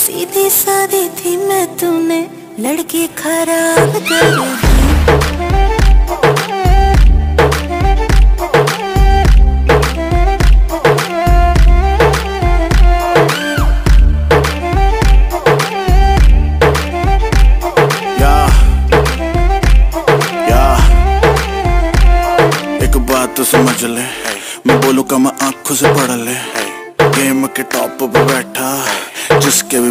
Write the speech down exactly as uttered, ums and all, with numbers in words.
सीधी सादी थी मैं, तूने लड़की खराब कर दी। तो समझ ले, मैं बोलूँ का मैं आंखों से पढ़ ले। गेम के टॉप पे बैठा जिसके भी